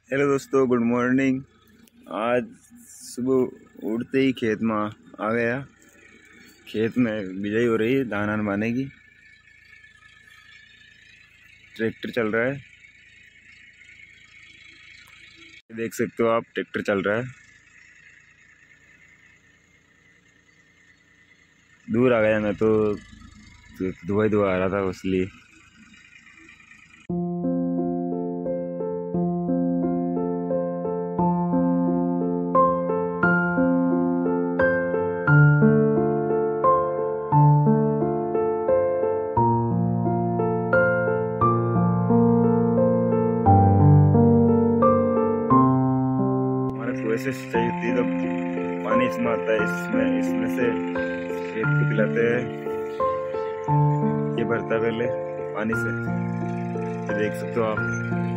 Hello दोस्तों, good morning. आज सुबह उठते ही खेत में आ गया। खेत में बिजाई हो रही है, धान आन बाने की। ट्रैक्टर चल रहा है, देख सकते हो आप, ट्रैक्टर चल रहा है। दूर आ गया मैं तो धुआं आ रहा था इसलिए। कुएं से सिंचाई होती है, तो पानी इसमें आता है। इसमें से खेत को पिलाते हैं। ये भरता है पहले पानी से, ये देख सकते हो आप।